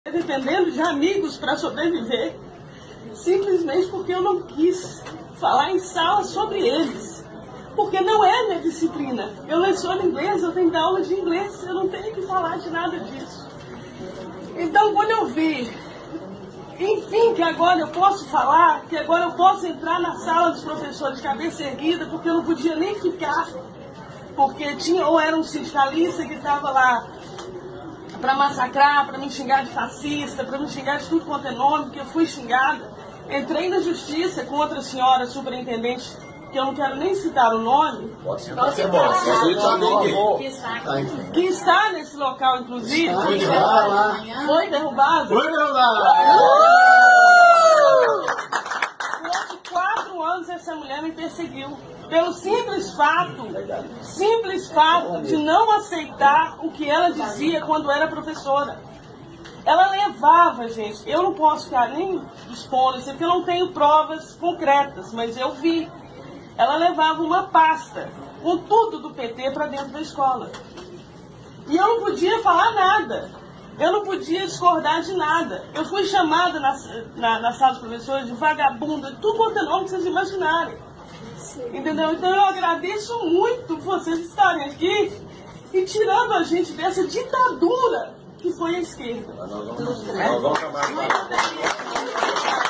Dependendo de amigos para sobreviver, simplesmente porque eu não quis falar em sala sobre eles, porque não é minha disciplina. Eu leciono inglês, eu tenho que dar aula de inglês, eu não tenho que falar de nada disso. Então, quando eu vi, enfim, que agora eu posso falar, que agora eu posso entrar na sala dos professores de cabeça erguida, porque eu não podia nem ficar, porque tinha, ou era um sindicalista que estava lá para massacrar, para me xingar de fascista, para me xingar de tudo quanto é nome, que eu fui xingada. Entrei na justiça contra a senhora superintendente, que eu não quero nem citar o nome, que está nesse local, inclusive. Foi derrubado. Foi derrubado. Durante 4 anos essa mulher me perseguiu. Pelo simples fato de não aceitar o que ela dizia quando era professora. Ela levava, gente, eu não posso ficar nem expondo isso, porque eu não tenho provas concretas, mas eu vi. Ela levava uma pasta com tudo do PT para dentro da escola. E eu não podia falar nada. Eu não podia discordar de nada. Eu fui chamada na sala dos professores de vagabunda, tudo quanto é nome que vocês imaginarem. Entendeu? Então eu agradeço muito vocês estarem aqui e tirando a gente dessa ditadura que foi a esquerda. Nós vamos chamar